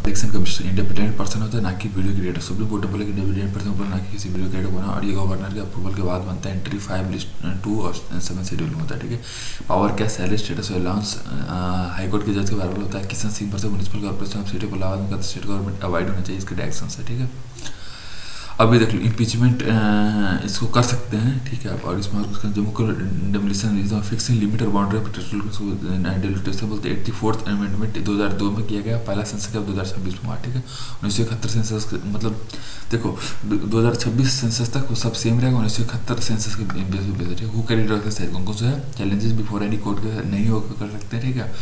Election commission independent person होता है, ना कि वीडियो क्रिएटर। सुप्रीम कोर्ट ने बोला कि इंडिपेंडेंट पर्सन ऊपर ना कि किसी वीडियो क्रिएटर बना, और ये गवर्नर के अप्रूवल के बाद बनता है। एंट्री 5 लिस्ट 2 और 7 शेड्यूल में होता है, ठीक है। पावर क्या, सैलरी, स्टेटस और अलाउंस हाईकोर्ट के जज के बारे में होता है। किसान सिंह पर से म्यूनिसिपल कॉर्पोरेशन ऑफ सिटी को इलाहाबाद में स्टेट गवर्नमेंट अवॉइड होना चाहिए, इसके डायरेक्शन से, ठीक है। अभी देख लो इम्पीचमेंट इसको कर सकते हैं, ठीक है आप। और इसमें जम्मू को डेमोलिशन फिक्सिंग लिमिट और बाउंड्री ऑफ डेलिमिटेशन बोलते हैं। 84th अमेंडमेंट 2002 में किया गया। पहला सेंसस 2026 में हुआ, ठीक है। 1971 सेंसस मतलब देखो 2026 सेंसस तक वो सब सेम रहेगा। 1971 सेंसस के बेस पे, ठीक है। हु कैन रीड कौन कौन सा है चैलेंजेस बिफोर एनी कोर्ट के नहीं होकर कर सकते हैं, ठीक है।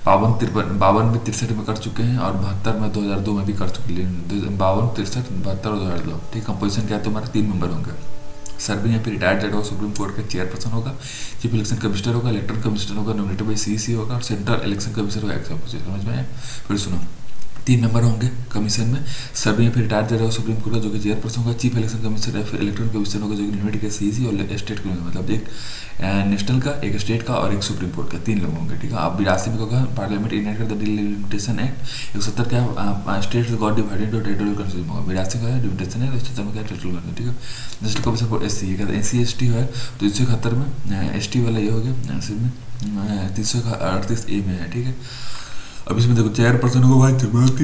52 में 63 में कर चुके हैं, और 72 में 2002 में भी कर चुके हैं। 52, 63, 72 और 2002, ठीक। कंपोजिशन क्या है तुम्हारा 3 मेंबर होंगे। सर्विंग या फिर रिटायर्ड जज होगा, सुप्रीम कोर्ट का चेयरपर्सन होगा, चीफ इलेक्शन कमिश्नर होगा, इलेक्टोरल कमिश्नर होगा नॉमिनेटेड बाय सीईसी होगा, और सेंट्रल इलेक्शन कमिश्नर होगा एक्स ऑफिसर। समझ में आया? फिर सुनो 3 मेंबर होंगे कमीशन में। सर्विंग या फिर रिटायर्ड जज होगा सुप्रीम कोर्ट का जो कि चेयरपर्सन होगा, चीफ इलेक्शन कमिश्नर या फिर इलेक्टोरल कमिश्नर होगा जो कि नॉमिनेटेड का सीईसी, और स्टेट का मतलब एक नेशनल का, एक स्टेट का और एक सुप्रीम कोर्ट का, 3 लोग होंगे, ठीक है। अब 82 में होगा पार्लियामेंट इनैक्ट कर द डिलिमिटेशन एक्ट। 170 क्या states got divided to territorial countries होगा। 82 का है डिलिमिटेशन है, 170 में क्या टेरिटोरियल कंट्री, ठीक है। नेशनल कमीशन फॉर एससी है, कहते हैं एससी एसटी है। 371 में एसटी वाला ये हो गया, इसमें 338 ए में है, ठीक है। अब इसमें देखो चेयरपर्सन होगा भाई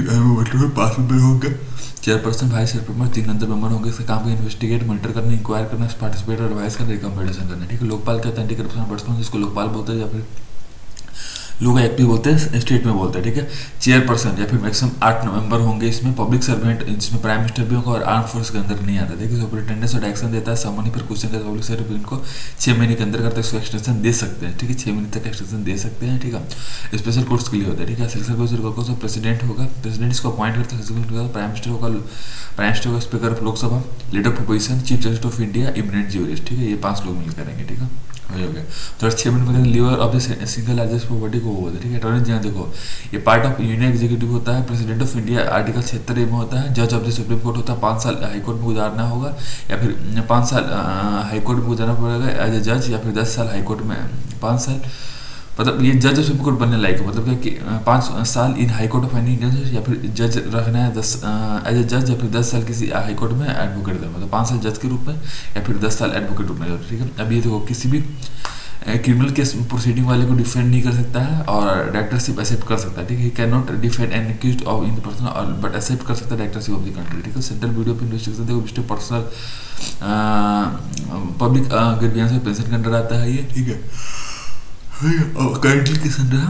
5 मेंबर होंगे। चेयरपर्सन वाइस चेयरपर्सन 3 अंदर मेंबर होंगे। इसका काम है इन्वेस्टिगेट, मॉनिटर करना, इंक्वायर करना, पार्टिसिपेट और एडवाइस करना, रिकमेंडेशन करना, ठीक है। लोकपाल क्या एंटी करप्शन पर्सन जिसको लोकपाल बोलते हैं, या फिर लोग एक्टिव बोलते हैं, स्टेट में बोलते हैं, ठीक है। चेयरपर्सन या फिर मैक्सिमम 8 मेंबर होंगे इसमें। पब्लिक सर्वेंट जिसमें प्राइम मिनिस्टर भी होगा और आर्म फोर्स के अंदर नहीं आता, देखिए। सुपरिटेंडेंट और डायरेक्शन देता है, समनी पर क्वेश्चन करता है पब्लिक सर्वेंट इनको 6 महीने के अंदर करता है, इसको एक्सटेंशन दे सकते हैं, ठीक है। 6 महीने तक एक्सटेंशन दे सकते हैं, ठीक है। स्पेशल कोर्ट्स के लिए होता है, ठीक है। सिलेक्शन प्रेसिडेंट होगा, प्रेसिडेंट इसको अपॉइंट करता है। प्राइम मिनिस्टर होगा, speaker of Lok Sabha, leader of opposition, chief justice of India, eminent jurist, ठीक है। ये 5 लोग मिल करेंगे, ठीक है। हो गया। तो 6 मिनट में lever of the single largest property को होता है, ठीक है। अटॉर्नी जनरल देखो ये पार्ट ऑफ यूनियन एग्जीक्यूटिव होता है। प्रेसिडेंट ऑफ इंडिया आर्टिकल 76 में होता है। जज ऑफ द सुप्रीम कोर्ट होता है, 5 साल हाईकोर्ट में गुजारना होगा, या फिर 5 साल हाईकोर्ट में गुजारना पड़ेगा एज ए जज, या फिर 10 साल हाईकोर्ट में 5 साल, मतलब ये जज सुप्रीम कोर्ट बनने लायक है, मतलब क्या कि 5 साल in high court of any Indian, या फिर जज रखना है 10 एज ए जज, या फिर 10 साल किसी हाई कोर्ट में एडवोकेट देना, मतलब 5 साल जज के रूप में या फिर 10 साल एडवोकेट रूप में, ठीक है। अब ये देखो किसी भी क्रिमिनल केस प्रोसीडिंग वाले को डिफेंड नहीं कर सकता है, और डायरेक्टरशिप एक्सेप्ट कर सकता है, ठीक है। He can not defend an accused of in the person, और बट एक्सेप्ट कर सकता है डायरेक्टरशिप ऑफ द कंट्री, ठीक है। सेंट्रल ब्यूरो ऑफ इन्वेस्टिगेशन देखो मिस्टर पर्सनल पब्लिक ग्रीवियंस में पेंशन के अंडर आता है ये, ठीक है। करेंटली किस अंडर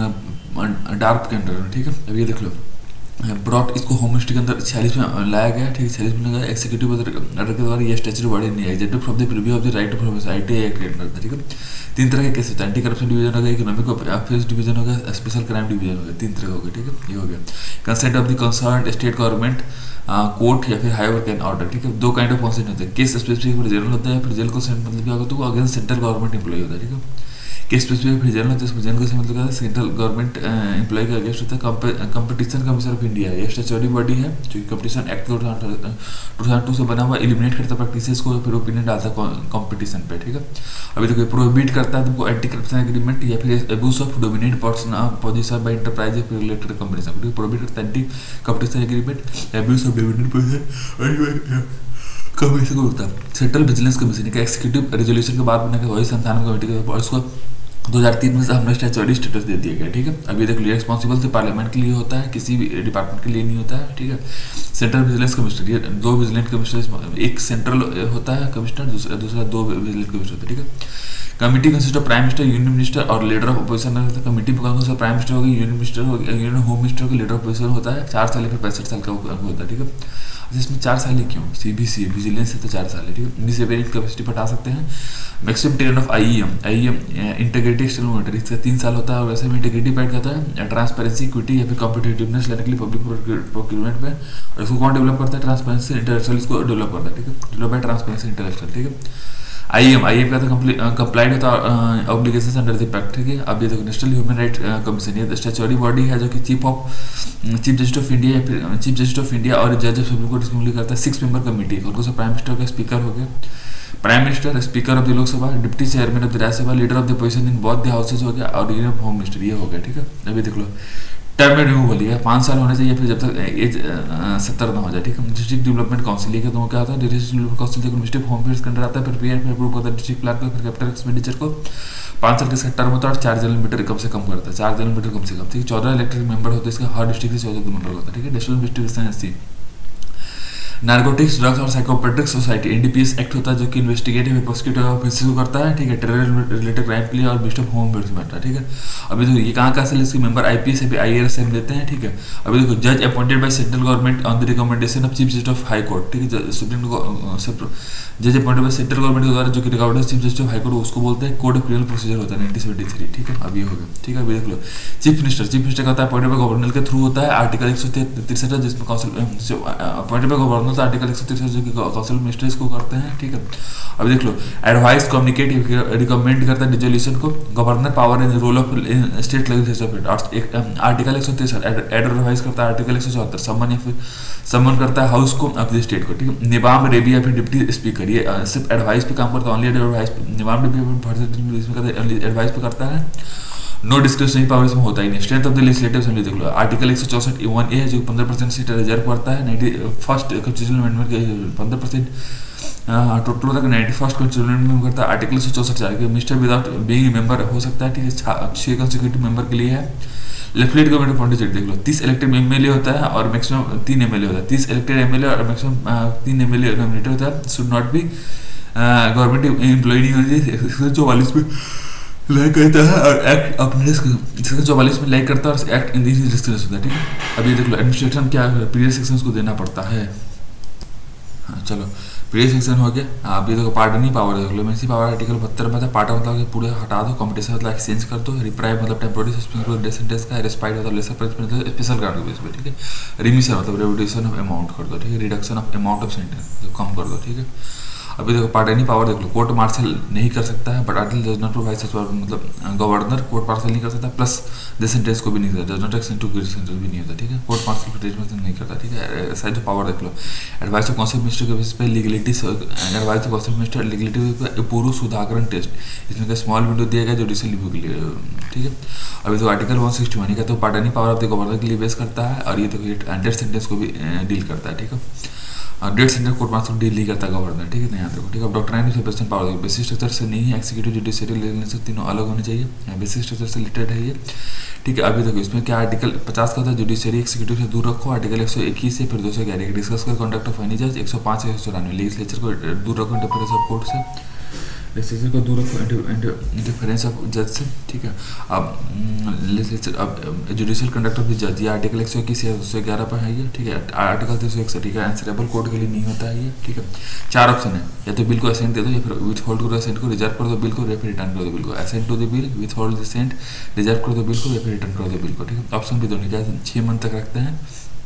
है, डार्क के अंडर, ठीक है। अब ये देख लो ब्रॉड इसको होम मिनिस्ट्री के अंदर 46 में लाया गया, ठीक है। 46 में लगाया। एक्जीक्यूटिव ऑर्डर के द्वारा ये स्टैच्यूटरी बॉडी नहीं है, executive from the purview of the right to privacy act करता है, ठीक है। 3 तरह के केस होते हैं, एंटी करप्शन डिवीजन होगा, इकोनॉमिक अफेयर्स डिवीजन होगा, स्पेशल क्राइम डिवीजन होगा, 3 तरह होगा, ठीक है। ये हो गया। Consent of the concerned state government, court या फिर हाईकोर्ट कैन ऑर्डर, ठीक है। 2 काइंड ऑफ कंसेंट होते हैं, केस स्पेसिफिक जनरल होता है, या फिर जेल कंसेंट मतलब क्या होता है अगेंस्ट सेंट्रल गवर्नमेंट एम्प्लॉय होता है, ठीक है। केस स्पेसिफिक फिर जनरल होता है, जनरल से मतलब क्या है सेंट्रल गवर्नमेंट एम्प्लॉय के अगेंस्ट होता है। कंपटीशन कमीशन ऑफ इंडिया ये स्टैच्यूटरी बॉडी है जो कि कंपटीशन एक्ट 2002 से बना हुआ, एलिमिनेट करता है प्रैक्टिसेस को, फिर ओपिनियन डालता है कंपटीशन पे, ठीक है। अभी देखो प्रोहिबिट करता है तुमको एंटी करप्शन एग्रीमेंट, या फिर abuse of dominate position by enterprise या फिर रिलेटेड कंपनीज, प्रोहिबिट करता है anti competition agreement, abuse of dominate position commission को होता है। सेंट्रल विजिलेंस कमीशन का एक्जीक्यूटिव रेजोल्यूशन के बाद बनाकर वही संस्थान कमेटी के, और इसको 2003 में हमने स्टैच्यूटरी स्टेटस दे दिया गया, ठीक है। अभी देख लिया रिस्पॉन्सिबल से पार्लियामेंट के लिए होता है, किसी भी डिपार्टमेंट के लिए नहीं होता है, ठीक है। सेंट्रल विजिलेंस कमिश्नर, ये 2 विजिलेंट कमिश्नर, एक सेंट्रल होता है कमिश्नर, दूसरा 2 विजिलेंट कमिश्नर होता है, ठीक है। Committee consist of prime minister, union minister और लीडर ऑफ अपोजिशन। कमिटी में कौन सा प्राइम मिनिस्टर होगा, यूनियन मिनिस्टर होगा, यूनियन होम मिनिस्टर होगा, लीडर ऑफ अपोजिशन होता है। 4 साल या फिर 65 साल का होता है, ठीक है। जिसमें 4 साल ही क्यों, सीबीसी विजिलेंस है तो 4 साल है, ठीक है। डिसेबलिंग कैपेसिटी बढ़ा सकते हैं। Maximum period of IEM integrity external monitoring, इसका 3 साल होता है, और वैसे में इंटीग्रिटी पैड करता है ट्रांसपेरेंसी, इक्विटी या फिर कॉम्पिटिटिवनेस लेने के लिए पब्लिक प्रोक्यूरमेंट में, और इसको कौन डेवलप करता है, ट्रांसपेरेंसी इंटरनेशनल इसको डेवलप करता है, ठीक है। डेवलप बाय ट्रांसपेरेंसी इंटरनेशनल, ठीक है। आईएम का तो कंप्लाइड होता है ऑब्लिगेशंस अंडर द पैक्ट, ठीक है। अब ये देखो नेशनल ह्यूमन राइट कमीशन, ये स्टैच्यूटरी बॉडी है जो कि चीफ जस्टिस ऑफ इंडिया या फिर चीफ जस्टिस ऑफ इंडिया और जज ऑफ सुप्रीम कोर्ट इसको करता है। 6 मेंबर कमेटी, उनको से प्राइम मिनिस्टर का स्पीकर हो गया, prime minister, speaker of the Lok Sabha, deputy chairman of the Rajya Sabha, leader of the opposition in both the houses हो गया, और यूनियन होम मिनिस्टर ये हो गया, ठीक है। अभी देख लो टर्म में रिमूव लिया 5 साल होने चाहिए, फिर जब तक एज 70 ना हो जाए, ठीक है। डिस्ट्रिक्ट डेवलपमेंट काउंसिल ये तो क्या होता है, डिस्ट्रिक्ट डेवलपमेंट काउंसिल देखो मिस्टेक होम फेयर्स के अंडर आता है, फिर पीरियड में अप्रूव करता है डिस्ट्रिक्ट प्लान को, फिर कैपिटल एक्सपेंडिचर को 5 साल का टर्म होता है और 4 किलोमीटर कम से कम करता है, 4 किलोमीटर कम से कम, ठीक है। 14 इलेक्टेड मेंबर होते हैं इसका, हर डिस्ट्रिक्ट से 14 मेंबर होता है, ठीक है। नेशनल इन्वेस्टिगेशन नार्कोटिक्स ड्रग्स और साइकोपेट्रिक सोसाइटी एनडीपीएस एक्ट होता है जो कि इन्वेस्टिगेटिव प्रोसिक्यूटिव ऑफिस को करता है, ठीक है। टेरर रिलेटेड क्राइम के लिए और मिनिस्टर ऑफ होम अफेयर्स में बैठता है, ठीक है। अभी देखो ये कहाँ से इसके मेंबर आईपीएस है, आईएएस एम लेते हैं, ठीक है। अभी देखो जज appointed by central government on the recommendation of chief justice of high court, ठीक है। सुप्रीम जज अपॉइंटेड बाय सेंट्रल गवर्नमेंट के द्वारा जो कि recommended chief justice of high court उसको बोलते हैं कोड ऑफ क्रिमिनल प्रोसीजर होता है 1973, ठीक है। अभी हो गया, ठीक है। अभी देख लो चीफ मिनिस्टर का होता है अपॉइंटेड बाय गवर्नर के थ्रू होता है, आर्टिकल 163 जिसमें काउंसिल अपॉइंटेड बाय गवर्नर तो आर्टिकल 163 जो कि काउंसिल मिनिस्टर्स को करते हैं, ठीक है। अभी देख लो एडवाइस कम्युनिकेट रिकमेंड करता है डिसोल्यूशन को, governor power in role of state legislature article 163 advice करता है, आर्टिकल 174 सम्मन या फिर सम्मन करता है हाउस को अपने स्टेट को, ठीक है। निबाम रेबी या फिर डिप्टी स्पीकर ये सिर्फ एडवाइस पे काम करता है, ओनली एडवाइस। निबाम रेबी इसमें करता है एडवाइस पे करता है, नो डिस्क्रिप्शनरी पावर इसमें होता ही नहीं। Strength of the legislative assembly देख लो आर्टिकल 164 है जो 15% सीट रिजर्व करता है, 91st कॉन्स्टिट्यूशनल अमेंडमेंट के 15% टोटल होता है 91st कॉन्स्टिट्यूशनल अमेंडमेंट करता है। आर्टिकल 164 के मिनिस्टर विदाउट बीइंग मेंबर हो सकता है, ठीक है। 6 कंसेक्यूटिव मेंबर के लिए है। लेफ्टिनेंट गवर्नमेंट अपॉइंटेड देख लो 30 इलेक्टेड एमएलए होता है और मैक्सिमम 3 एमएलए होता है, 30 इलेक्टेड एमएलए और मैक्सिमम 3 एमएलए नॉमिनेटेड होता है। Should not be government employ नहीं होनी चाहिए, 144 में लाइक करता है और एक्ट अपने 144 में लाइक करता है और एक्ट इन दिस रिस्ट्रिक्शंस होता है, ठीक है। अभी देख लो एडमिनिस्ट्रेशन क्या पीरियड सेक्शंस को देना पड़ता है। चलो पीरियड सेक्शन हो गया। अभी देखो पार्डनिंग पावर देख लो, मेसी पावर आर्टिकल 72 में था, पार्ट मतलब पूरे हटा दो, कॉम्पिटिशन मतलब एक्सचेंज कर दो, रिप्राइव मतलब टेम्पोररी सस्पेंशन करो, डेथ सेंटेंस का, रेस्पाइट मतलब लेसर पनिशमेंट मतलब स्पेशल गार्ड के बेस पे, ठीक है। रिमिशन मतलब रिड्यूशन ऑफ अमाउंट कर दो, ठीक है। Reduction of amount of sentence कम कर दो, ठीक है। अभी देखो पार्डनिंग पावर देख लो, कोर्ट मार्शल नहीं कर सकता है, but article does not provide such power मतलब गवर्नर कोर्ट मार्शल नहीं कर सकता, प्लस डेथ सेंटेंस को भी नहीं करता, does not extend to guilt sentence भी नहीं होता, ठीक है। कोर्ट मार्शल ट्रीटमेंट नहीं करता, ठीक है। ऐसा जो पावर देख लो एडवाइस ऑफ काउंसिल मिनिस्टर के बेसिस पे legality, advice of council minister legality पूर्व सुधाकरण टेस्ट, इसमें का स्मॉल विंडो दिया गया जुडिशियल रिव्यू के लिए, ठीक है। अभी तो आर्टिकल 161 का तो pardoning power of the governor के लिए बेस करता है और ये तो डेथ सेंटेंस को भी डील करता है, ठीक है। Death sentence court martial deal नहीं करता गवर्नर, ठीक है। यहाँ देखो, ठीक है। Doctrine of power basic structure से नहीं है, एक्जीक्यूटिव जुडिशियरी लेजिस्लेटिव तीनों अलग होने चाहिए, बेसिक स्ट्रक्चर से रिलेटेड है ये, ठीक है। अभी देखो इसमें क्या आर्टिकल 50 का था जुडिशियरी एक्जीक्यूटिव से दूर रखो, आर्टिकल 121 से फिर 211 डिस्कस कर कॉन्डक्ट ऑफ एनी जज, 105 से 194 लेजिस्लेचर को दूर रखो इंटरफेरेंस ऑफ कोर्ट से, लेजिस्लेचर को दूर रखो इंटरफेरेंस ऑफ जज से, ठीक है। अब लेजिस्लेचर अब जुडिशियल कंडक्ट ऑफ द जज ये आर्टिकल 121 या 211 पर है ये, ठीक है। आर्टिकल 361, ठीक है। आंसरेबल कोर्ट के लिए नहीं होता है ये, ठीक है। 4 ऑप्शन है, या तो बिल को असेंट दे दो, या फिर विथ होल्ड करो असेंट को, रिजर्व कर दो बिल को, या फिर रिटर्न कर दो बिल को। Assent to the bill, withhold assent, reserve कर दो बिल को, या फिर रिटर्न कर दो बिल को, ठीक है। ऑप्शन भी दोनों क्या 6 मंथ तक रखते हैं।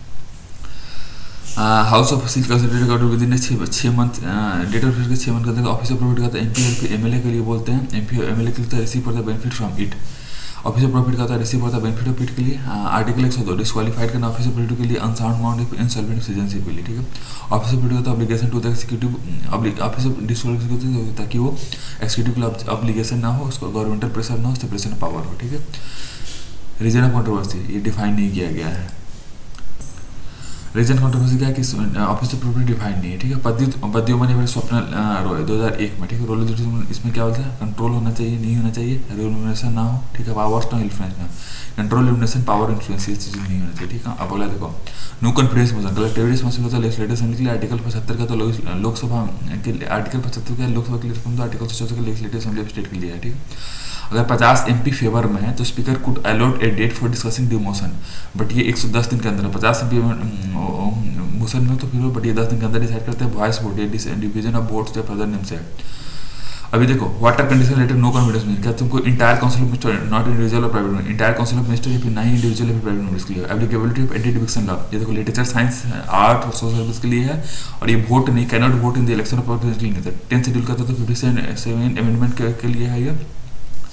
House of seal considerated account within 6 month date of के 6 मंथ के अंदर ऑफिस ऑफ प्रॉफिट का एमपी और एमएलए के लिए बोलते हैं, एमपी और एमएलए के लिए receive for the benefit from it. Office of profit का receive for the benefit of it के लिए आर्टिकल 102 डिस्क्वालीफाइड करना ऑफिस ऑफ प्रॉफिट के लिए अनसाउंड माउंट इंसॉल्वेंट सिटीजनशिप के लिए, ठीक है। ऑफिस ऑफ प्रॉफिट का obligation to the executive office of disqualified ताकि वो एक्जीक्यूटिव के ऑब्लिगेशन ना हो, उसको गवर्नमेंटल प्रेशर ना हो, सेपरेशन ऑफ पावर हो, ठीक है। रीजन ऑफ कंट्रोवर्सी ये डिफाइन नहीं किया गया है। रीजन कंट्रोवर्सी क्या है कि ऑफिस ऑफ प्रॉफिट डिफाइन नहीं है, ठीक है। पद्योमणि स्वप्न रॉय 2001 में, ठीक है। रोल इसमें क्या बोलते हैं कंट्रोल होना चाहिए, नहीं होना चाहिए, रेमुनरेशन ना हो, ठीक है। पावर्स ना इन्फ्लुएंस ना, कंट्रोल रेमुनरेशन पावर इन्फ्लुएंस ये चीज़ नहीं होना चाहिए, ठीक है। अब अगला देखो no confidence motion collective responsibility होता है लेजिस्लेटिव असेंबली के लिए, आर्टिकल 75 का तो लोकसभा के लिए, आर्टिकल 75 का लोकसभा के लिए रिस्पॉन्स, आर्टिकल 74 का लेजिस्लेटिव असेंबली ऑफ स्टेट के लिए है, ठीक है। अगर 50 एमपी फेवर में है तो speaker could allot a date for discussing due motion, but ये 110 दिन के अंदर है। 50 एमपी मोशन में तो फिर बट ये 10 दिन के अंदर डिसाइड करते हैं वॉइस वोट या डिवीजन ऑफ वोट्स या फर्दर नेम से। अभी देखो water condition related no confidence में क्या तुमको entire council of minister not individual और private entire council of minister या फिर नहीं इंडिविजुअल या फिर प्राइवेट मेंबर्स के लिए। Applicability of anti defection law ये देखो लिटरेचर साइंस आर्ट और सोशल सर्विस के लिए है और ये वोट नहीं can not vote in the election of president नहीं था। 10th शेड्यूल का तो 57 अमेंडमेंट के लिए है ये।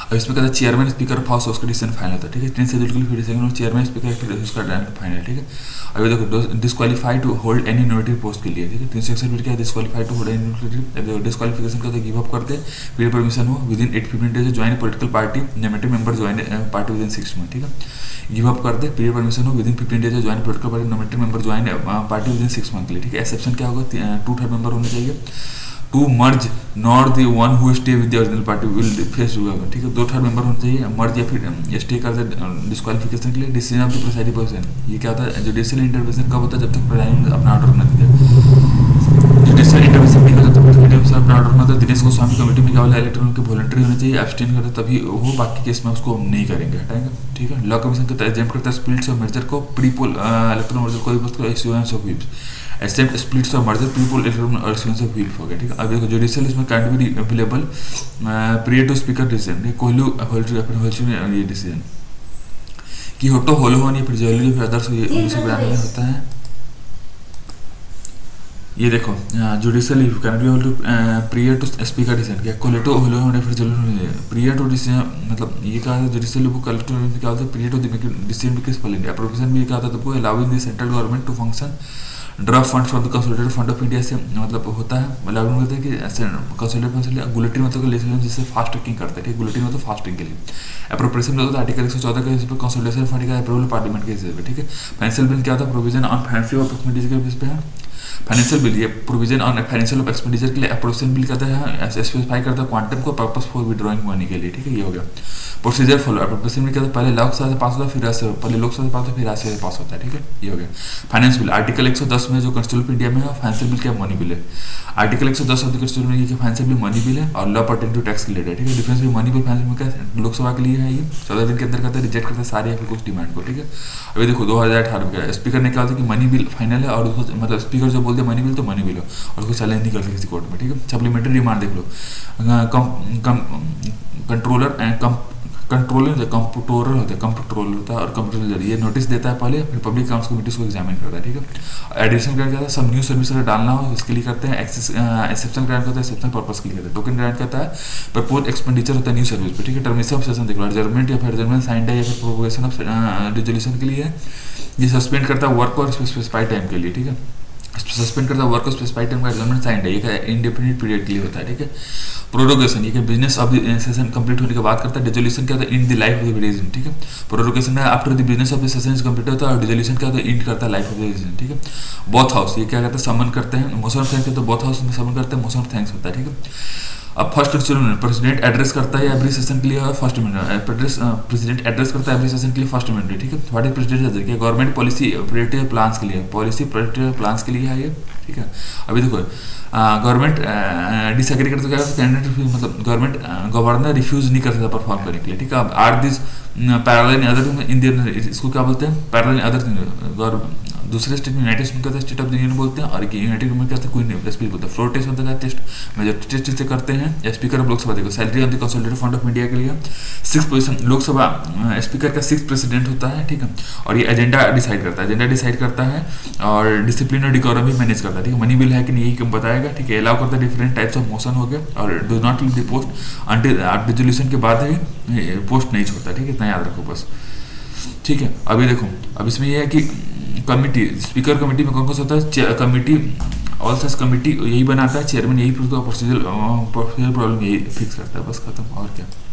अब इसमें कहता है चेयरमैन स्पीकर हाउस उसका डिसीजन फाइनल होता है, ठीक है। 10 शेड्यूल के लिए फिर सेकंड चेयरमैन स्पीकर उसका फाइनल, ठीक है। अभी देखो disqualify to hold any native post के लिए, ठीक है। 361 क्या है, disqualify to hold any disqualification का गिव अप करते पीरियड परमिशन हो within 8-15 days join political party nominated member join party within 6 month, ठीक है। गिव अप करते पीरियड परमिशन हो within 15 days join political party nominated member join party within 6 month के लिए, ठीक है। Exception क्या होगा, 2/3 मेंबर होने चाहिए। To merge not the one who stay with the original party will face हुआ, ठीक है। 2/3 मेंबर होने चाहिए। मर्ज या फिर स्टे कर दे डिस्क्वालिफिकेशन के लिए। Decision of the presiding person, ये क्या होता है, जुडिशियल इंटरवेंशन कब होता है, जब तक प्रेसिडेंट अपना ऑर्डर न दे। जुडिशियल इंटरवेंशन नहीं होता तब तक अपना ऑर्डर न दे। दिनेश गोस्वामी कमेटी में क्या बोला, इलेक्टोरल के वॉलंटरी होने चाहिए, एब्सटेन करते तभी वो, बाकी केस में उसको नहीं करेंगे, हटाएंगे, ठीक है। लॉ कमीशन के एग्जाम करता है स्प्लिट्स और मर्जर को, प्री पोल इलेक्टोरल मर्जर को issuance of whips, except splits और मर्जर प्री पोल इलेक्टोरल और इश्यूएंस ऑफ व्हिप हो गया, ठीक है। अब देखो जुडिशियल इसमें can be available period to speaker decision, Kihoto Hollohan ये डिसीजन कि होटो होलो होनी फिर ज्वेलरी फिर अदर्स 1992 में होता है। ये देखो judicial can be hold period to speaker decision, क्या कोलेटो होलो होने फिर ज्वेलरी पीरियड टू डिसीजन, मतलब ये कहा था जुडिशियल बुक कलेक्टिव क्या होता है, period to decision because poll India provision भी क्या था तुमको allowing the central government to function draft fund from the consolidated fund of India से, मतलब होता है अलाउड होता है कि कंसोलिडेटेड फंड से गुलेटिन मतलब लेजिस्लेशन जिससे फास्ट ट्रैकिंग करता है, ठीक है। गुलेटिन मतलब फास्ट ट्रैकिंग के लिए अप्रोप्रिएशन में होता है आर्टिकल 114 के हिसाब से कंसोलिडेशन फंड का अप्रूवल पार्लियामेंट के हिसाब से, ठीक है। फाइनेंशियल बिल क्या होता है, provision on financial of expenditure के बेस पे है। फाइनेंशियल बिल ये provision on financial of expenditure के लिए अप्रोप्रिएशन बिल कहता है, स्पेसिफाई करता है क्वांटम को पर्पस फॉर विड्रॉइंग मनी के लिए, ठीक है। ये हो गया प्रोसीजर फॉलो। अप्रोप्रिएशन बिल कहता है पहले लोकसभा से पास होता है फिर राज्य, पहले लोकसभा से पास होता है फिर राज्य से पास होता है, ठीक है। ये हो गया फाइनेंस बिल। आर्टिकल 110 में जो कॉन्स्टिट्यूशन ऑफ इंडिया में है फाइनेंशियल बिल क्या मनी बिल है। आर्टिकल 110 ऑफ द कॉन्स्टिट्यूशन में ये फाइनेंशियल बिल मनी बिल है और law pertain to tax related, ठीक है। डिफरेंस भी मनी बिल फाइनेंशियल बिल का लोकसभा के लिए है, ये 14 दिन के अंदर करता है, रिजेक्ट करता है सारे या फिर कुछ डिमांड को, ठीक है। अभी देखो 2018 का स्पीकर ने कहा था कि मनी बिल फाइनल है और उसको मतलब स्पीकर जो बोलते हैं मनी बिल तो मनी बिल हो और उसको चैलेंज नहीं करते किसी कोर्ट में, ठीक है। सप्लीमेंट्री डिमांड देख लो, कंट्रोलर कंप्यूटर होता है, कंप्यूटर होता है और कंप्यूटर ये नोटिस देता है पहले, फिर पब्लिक अकाउंट्स कमेटी को एग्जामिन करता है, ठीक है। एडिशन ग्रांट करता है, सब न्यू सर्विस अगर डालना हो इसके लिए करते हैं। एक्सेप्शन ग्रांट करता है, एक्सेप्शन पर्पस के लिए करते हैं। टोकन ग्रांट करता है, प्रपोज एक्सपेंडिचर होता है न्यू सर्विस पे, ठीक है। टर्मिनेशन ऑफ सेशन देख लो, एडजर्नमेंट या फिर एडजर्नमेंट साइंड है या फिर प्रोपोगेशन ऑफ रिजोल्यूशन के लिए है। ये सस्पेंड करता है वर्क और स्पेसिफाइड टाइम के लिए, ठीक है। सस्पेंड करता है वर्क और स्पेसिफाइड टाइम का एडजर्नमेंट साइंड है, ये इंडेफिनिट पीरियड के लिए होता है, ठीक है। प्रोरोगेशन ये business of the session complete होने के बाद करता है। डिसोल्यूशन क्या होता है, in the life of the region, ठीक है। प्रोरोगेशन का after the business of the session is complete होता है और डिसोल्यूशन क्या होता है, इंड करता है लाइफ ऑफ द रीजन, ठीक है। बोथ हाउस ये क्या करता है, समन करते हैं। मोशन ऑफ थैंक्स तो बोथ हाउस में समन करते हैं, मोशन ऑफ थैंक्स होता है, ठीक है। अब फर्स्ट प्रेसिडेंट एड्रेस करता है एवरी सेशन के लिए फर्स्ट अमेंडमेंट, प्रेसिडेंट एड्रेस करता है एवरी सेशन के लिए फर्स्ट अमेंडमेंट, ठीक है। व्हाट इज प्रेसिडेंट क्या, गवर्नमेंट पॉलिसी प्रियोरिटी प्लान्स के लिए, पॉलिसी प्रियोरिटी प्लान्स के लिए है ये, ठीक है। अभी देखो गवर्नमेंट डिसएग्री करता है कैंडिडेट, मतलब गवर्नमेंट गवर्नर रिफ्यूज नहीं कर सकता परफॉर्म करने के लिए, ठीक है। अब are this parallel in other Indian, इसको क्या बोलते हैं, पैरेलल इन अदर दूसरे स्टेट में यूनाइटेड स्टेट का स्टेट ऑफ द यूनियन बोलते हैं और यूनाइटेड में क्या कोई एसपी बोलते हैं। फ्लोर टेस्ट मतलब टेस्ट मेजोरिटी टेस्ट से करते हैं। स्पीकर ऑफ लोकसभा देखो salary on the consolidated fund of India के लिए 6 पोजीशन लोकसभा स्पीकर का 6 प्रेसिडेंट होता है, ठीक है। और ये एजेंडा डिसाइड करता है और डिसिप्लिन और डिकोरम भी मैनेज करता है, ठीक है। मनी बिल है कि नहीं यही क्यों बताएगा, ठीक है। अलाउ करता है डिफरेंट टाइप्स ऑफ मोशन हो गया और do not leave the post until dissolution के बाद ही पोस्ट नहीं छोड़ता, ठीक है। इतना याद रखो बस, ठीक है। अभी देखो अब इसमें यह है कि कमिटी स्पीकर कमेटी में कौन कौन सा होता है, कमिटी ऑल सच कमिटी यही बनाता है, चेयरमैन यही प्रोसीजर प्रॉब्लम यही फिक्स करता है, बस खत्म और क्या।